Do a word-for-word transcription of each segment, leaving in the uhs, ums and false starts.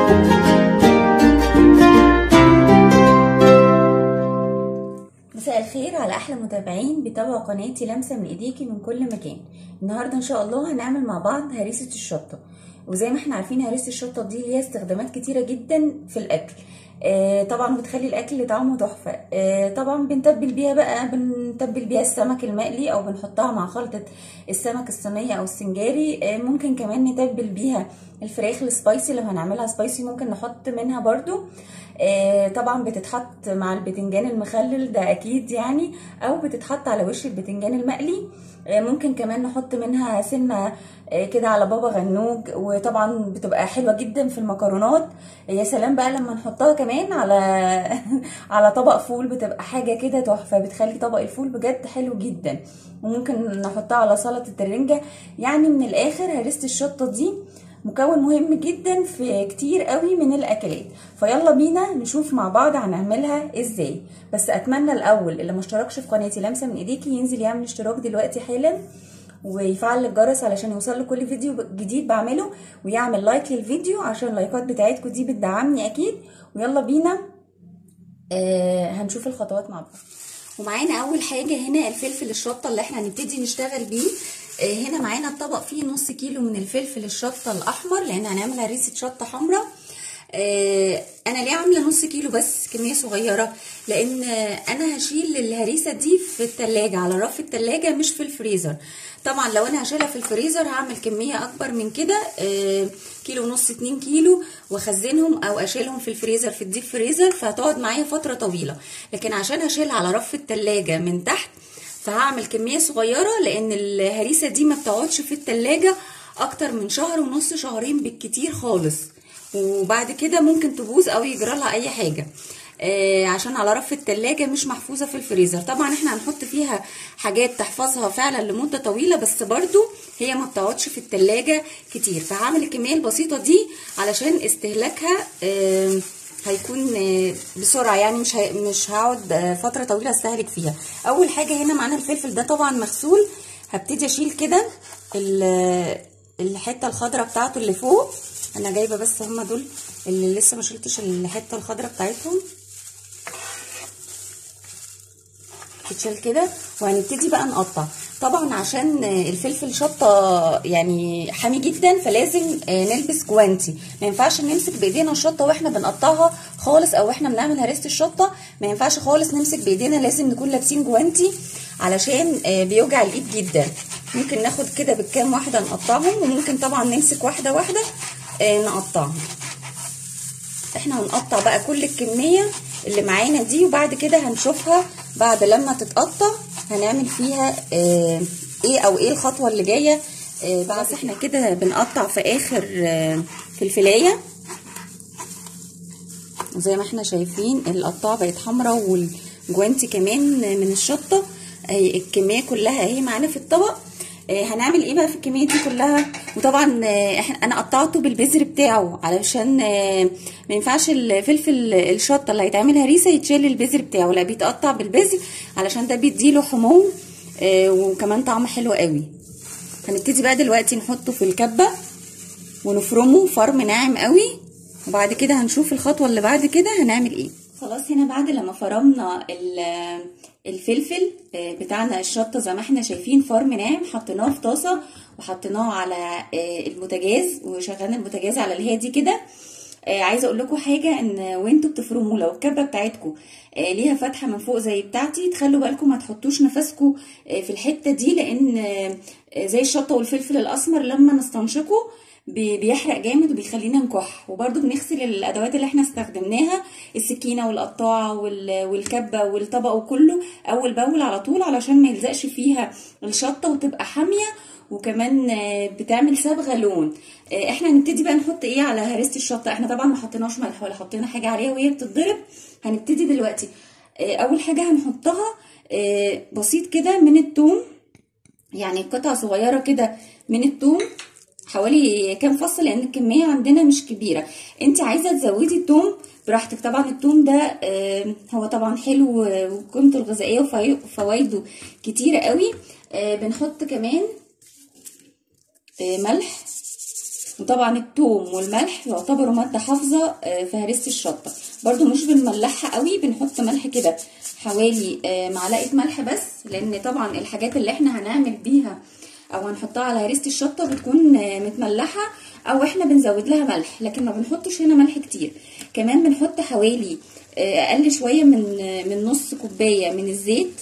مساء الخير على احلى متابعين بيتابعوا قناتي لمسه من ايديكي من كل مكان. النهارده ان شاء الله هنعمل مع بعض هريسه الشطه، وزي ما احنا عارفين هريسه الشطه دي ليها استخدامات كتيره جدا في الاكل. آه طبعا بتخلي الاكل طعمه تحفه. آه طبعا بنتبل بيها بقى، بنتبل بيها السمك المقلي او بنحطها مع خلطه السمك الصينيه او السنجاري. آه ممكن كمان نتبل بيها الفراخ السبايسي، لو هنعملها سبايسي ممكن نحط منها برضو. آه طبعا بتتحط مع البتنجان المخلل ده اكيد يعني، او بتتحط على وش البتنجان المقلي. آه ممكن كمان نحط منها سنه آه كده على بابا غنوج، وطبعا بتبقى حلوه جدا في المكرونات. يا سلام بقى لما نحطها كمان على على طبق فول، بتبقى حاجه كده تحفه، بتخلي طبق الفول بجد حلو جدا. وممكن نحطها على سلطه الرنجه. يعني من الاخر هريسه الشطه دي مكون مهم جدا في كتير قوي من الاكلات. فيلا بينا نشوف مع بعض هنعملها ازاي. بس اتمنى الاول اللي ما اشتركش في قناتي لمسه من ايديكي ينزل يعمل اشتراك دلوقتي حالا، ويفعل الجرس علشان يوصل له كل فيديو جديد بعمله، ويعمل لايك للفيديو عشان اللايكات بتاعتكم دي بتدعمني اكيد. ويلا بينا آه هنشوف الخطوات مع بعض. ومعانا اول حاجه هنا الفلفل الشطه اللي احنا هنبتدي نشتغل بيه. آه هنا معانا الطبق فيه نص كيلو من الفلفل الشطه الاحمر، لان هنعمل هريسه شطه حمراء. آه انا ليه عامله نص كيلو بس كميه صغيره؟ لان آه انا هشيل الهريسه دي في التلاجة، على رف التلاجة مش في الفريزر. طبعا لو انا هشيلها في الفريزر هعمل كميه اكبر من كده، آه كيلو ونص اتنين كيلو، واخزنهم او اشيلهم في الفريزر في الديب فريزر، فهتقعد معايا فتره طويله. لكن عشان هشيلها على رف التلاجة من تحت فهعمل كميه صغيره، لان الهريسه دي ما بتقعدش في التلاجة اكتر من شهر ونص، شهرين بالكتير خالص، وبعد كده ممكن تبوظ او يجرى لها اي حاجه. آه عشان على رف التلاجة مش محفوظه في الفريزر. طبعا احنا هنحط فيها حاجات تحفظها فعلا لمده طويله، بس برضو هي ما بتقعدش في التلاجة كتير. فهعمل الكميه البسيطه دي علشان استهلاكها آه هيكون آه بسرعه، يعني مش هي مش هقعد آه فتره طويله استهلك فيها. اول حاجه هنا معانا الفلفل ده طبعا مغسول. هبتدي اشيل كده الحته الخضراء بتاعته اللي فوق. انا جايبه بس هما دول اللي لسه ما شلتش الحته الخضراء بتاعتهم، تتشال كده. وهنبتدي بقى نقطع. طبعا عشان الفلفل شطه يعني حامي جدا، فلازم نلبس جوانتي. ما ينفعش نمسك بايدينا الشطه واحنا بنقطعها خالص، او احنا بنعمل هريسه الشطه ما ينفعش خالص نمسك بايدينا، لازم نكون لابسين جوانتي علشان بيوجع الايد جدا. ممكن ناخد كده بالكام واحده نقطعهم، وممكن طبعا نمسك واحده واحده نقطعهم. احنا هنقطع بقى كل الكميه اللي معانا دي، وبعد كده هنشوفها بعد لما تتقطع هنعمل فيها اه ايه، او ايه الخطوه اللي جايه اه بعد. احنا كده بنقطع في اخر اه فلفلايه، وزي ما احنا شايفين القطاعه بقت حمراء، والجوانتي كمان من الشطه. اه الكميه كلها اهي معانا في الطبق. هنعمل ايه بقى في الكميه دي كلها؟ وطبعا احنا انا قطعته بالبذر بتاعه، علشان ما ينفعش الفلفل الشطه اللي هيتعمل هريسه يتشال البذر بتاعه، لا بيتقطع بالبذر علشان ده بيديله حموم وكمان طعم حلو قوي. هنبتدي بقى دلوقتي نحطه في الكبه ونفرمه فرم ناعم قوي، وبعد كده هنشوف الخطوه اللي بعد كده هنعمل ايه. خلاص هنا بعد لما فرمنا الفلفل بتاعنا الشطه زي ما احنا شايفين فرم ناعم، حطيناه في طاسه وحطيناه على البوتاجاز، وشغلنا البوتاجاز على الهادي كده. عايزه اقول لكم حاجه، ان وانتوا بتفرموا لو الكبه بتاعتكم ليها فتحه من فوق زي بتاعتي، تخلوا بالكم ما تحطوش نفسكم في الحته دي، لان زي الشطه والفلفل الاسمر لما نستنشقه بيحرق جامد وبيخلينا نكح. وبرده بنغسل الادوات اللي احنا استخدمناها، السكينه والقطاعه والكبه والطبق وكله اول باول على طول، علشان ما يلزقش فيها الشطه وتبقى حاميه، وكمان بتعمل صبغه لون. احنا هنبتدي بقى نحط ايه على هريسه الشطه. احنا طبعا ما حطيناش ملح ولا حطينا حاجه عليها وهي بتتضرب. هنبتدي دلوقتي اول حاجه هنحطها بسيط كده من الثوم، يعني قطعه صغيره كده من الثوم، حوالي كام فص، لان الكميه عندنا مش كبيره. انت عايزه تزودي الثوم براحتك. طبعا الثوم ده هو طبعا حلو وقيمته الغذائيه وفوائده كتيره قوي. بنحط كمان ملح وطبعا الثوم والملح يعتبروا ماده حافظه في هريسه الشطه. برده مش بنملحها قوي، بنحط ملح كده حوالي معلقه ملح بس، لان طبعا الحاجات اللي احنا هنعمل بيها او هنحطها على هريسه الشطه بتكون متملحه او احنا بنزود لها ملح، لكن ما بنحطش هنا ملح كتير. كمان بنحط حوالي اقل شويه من من نص كوبايه من الزيت.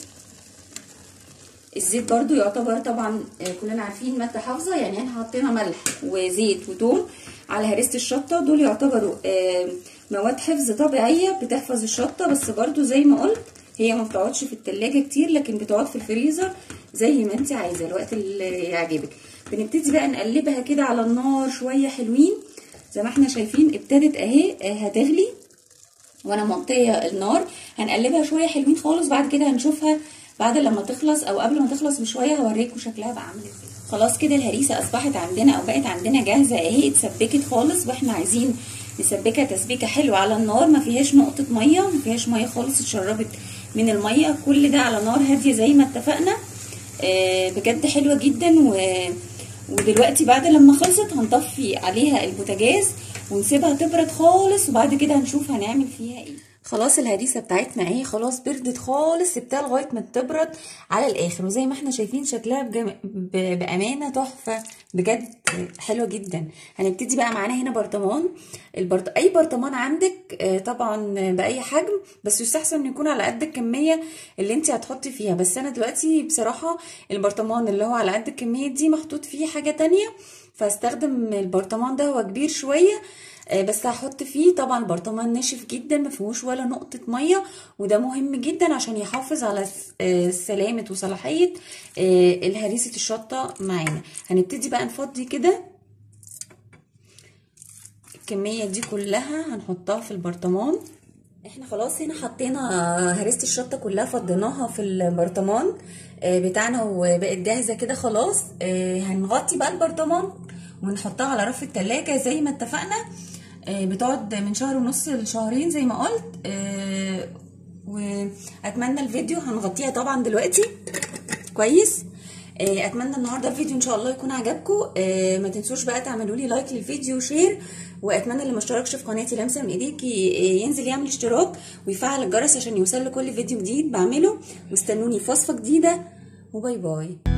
الزيت برضو يعتبر طبعا كلنا عارفين ماده حافظه، يعني احنا حطينا ملح وزيت وثوم على هريسه الشطه، دول يعتبروا مواد حفظ طبيعيه بتحفظ الشطه. بس برضو زي ما قلت هي ما بتقعدش في التلاجة كتير، لكن بتقعد في الفريزر زي ما انت عايزه الوقت اللي يعجبك. بنبتدي بقى نقلبها كده على النار شويه حلوين، زي ما احنا شايفين ابتدت اهي هتغلي وانا مغطيه النار. هنقلبها شويه حلوين خالص، بعد كده هنشوفها بعد لما تخلص او قبل ما تخلص بشويه هوريكم شكلها بقى عامل ازاي. خلاص كده الهريسه اصبحت عندنا او بقت عندنا جاهزه اهي، اتسبكت خالص، واحنا عايزين نسبكها تسبيكه حلوه على النار، ما فيهاش نقطه ميه، ما فيهاش ميه خالص اتشربت من الميه، كل ده على نار هاديه زي ما اتفقنا. آه بجد حلوه جدا. و... ودلوقتي بعد لما خلصت هنطفي عليها البوتاجاز ونسيبها تبرد خالص، وبعد كده هنشوف هنعمل فيها ايه. خلاص الهريسه بتاعتنا اهي خلاص بردت خالص، سبتها لغايه ما تبرد على الاخر، وزي ما احنا شايفين شكلها بجم... ب... بامانه تحفه بجد حلوه جدا. هنبتدي بقى معانا هنا برطمان، البرط... اي برطمان عندك طبعا باي حجم، بس يستحسن انه يكون على قد الكميه اللي انت هتحطي فيها. بس انا دلوقتي بصراحه البرطمان اللي هو على قد الكميه دي محطوط فيه حاجه تانية، فاستخدم البرطمان ده، هو كبير شويه بس هحط فيه طبعا برطمان ناشف جدا ما فيهوش ولا نقطه ميه، وده مهم جدا عشان يحافظ على سلامه وصلاحيه الهريسه الشطه معانا. هنبتدي بقى نفضي كده الكميه دي كلها هنحطها في البرطمان. احنا خلاص هنا حطينا هريسه الشطه كلها فضيناها في البرطمان بتاعنا وبقت جاهزه كده خلاص. هنغطي بقى البرطمان ونحطها على رف التلاجة زي ما اتفقنا، بتقعد من شهر ونص لشهرين زي ما قلت. واتمنى الفيديو هنغطيها طبعا دلوقتي كويس. اتمنى النهارده الفيديو ان شاء الله يكون عجبكم. ما تنسوش بقى تعملوا لي لايك للفيديو وشير، واتمنى اللي ما اشتركش في قناتي لمسه من ايديك ينزل يعمل اشتراك ويفعل الجرس عشان يوصل له كل فيديو جديد بعمله. واستنوني في وصفه جديده، وباي باي.